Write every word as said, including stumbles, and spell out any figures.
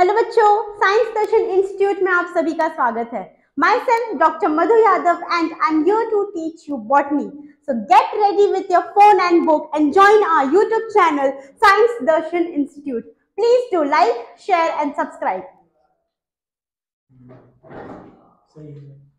Hello बच्चों, science दर्शन institute में आप सभी का स्वागत है। Myself doctor Madhu Yadav and I am here to teach you botany. So get ready with your phone and book and join our YouTube channel Science Darshan Institute. Please do like, share and subscribe.